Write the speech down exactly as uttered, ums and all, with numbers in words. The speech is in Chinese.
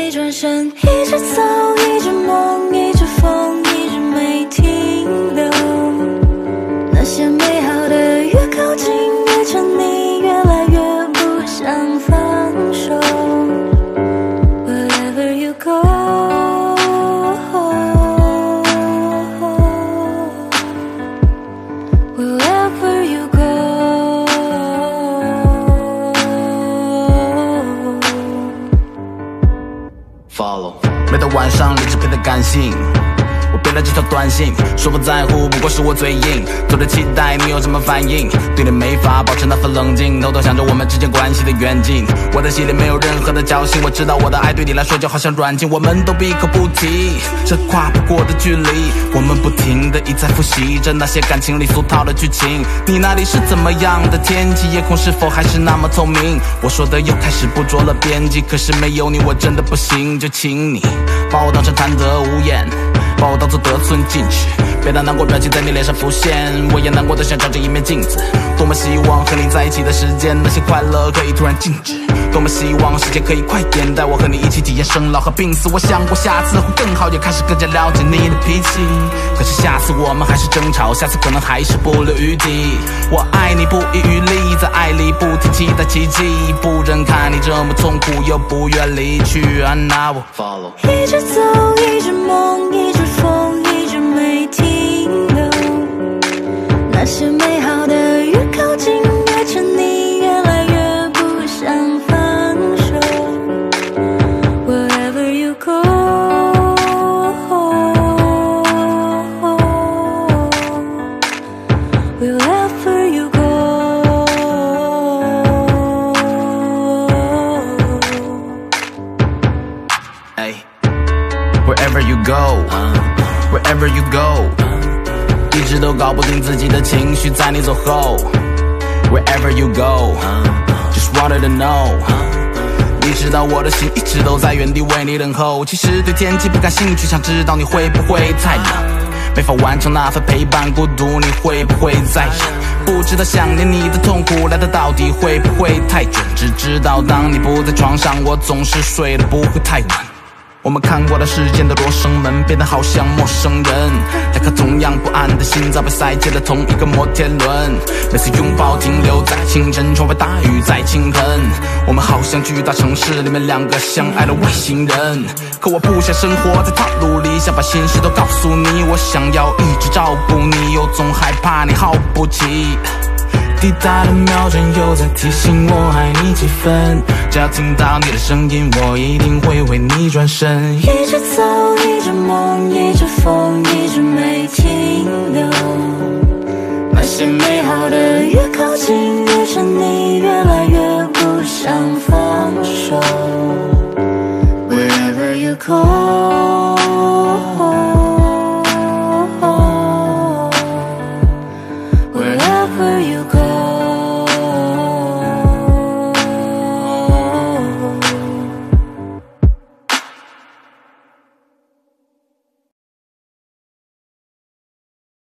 没转身，一直走，一直梦，一直疯，一直没停留。那些美好的越靠近越沉溺，越来越不想放手。Wherever you go， Wherever you go， Follow。每到晚上，理智变得感性。我编了几条短信，说不在乎，不过是我嘴硬。做着期待你有什么反应，对你没法保持那份冷静，偷偷想着我们之间关系的远近。我的心里没有任何的侥幸，我知道我的爱对你来说就好像软禁，我们都闭口不提这跨不过的距离。我们不停地一再复习着那些感情里俗套的剧情。你那里是怎么样的天气？夜空是否还是那么透明？我说的又开始不着了边际，可是没有你我真的不行，就请你把我当成贪得无厌，把我当作得寸进尺，别让难过表情在你脸上浮现。我也难过的像照着一面镜子，多么希望和你在一起的时间，那些快乐可以突然静止，多么希望时间可以快点，带我和你一起体验生老和病死。我想过下次会更好，也开始更加了解你的脾气，可是下次我们还是争吵，下次可能还是不留余地。我爱你不遗余力，在爱里不停期待奇迹，不忍看你这么痛苦又不愿离去，啊那我 follow。 一直走，一直梦，一直疯，一直没停留。那些美好的越靠近越沉溺，越来越不想放手。 Wherever you go， Wherever you go， Hey, wherever you go, wherever you go， 一直都搞不定自己的情绪，在你走后。Wherever you go， just wanted to know， 你知道我的心一直都在原地为你等候。其实对天气不感兴趣，想知道你会不会太冷，没法完成那份陪伴孤独，你会不会再忍？不知道想念你的痛苦来的到底会不会太准？只知道当你不在床上，我总是睡得不会太晚。我们看过了世间的罗生门，变得好像陌生人，两颗同样不安的心脏被塞进了同一个摩天轮。每次拥抱停留在清晨，窗外大雨在倾盆。我们好像巨大城市里面两个相爱的外星人，可我不想生活在套路里，想把心事都告诉你。我想要一直照顾你，又总害怕你耗不起。滴答的秒针又在提醒我爱你几分，只要听到你的声音，我一定会为你转身。 一直走，一直梦，一直疯，一直没停留。那些美好的越靠近越沉溺，越来越不想放手。Wherever you go。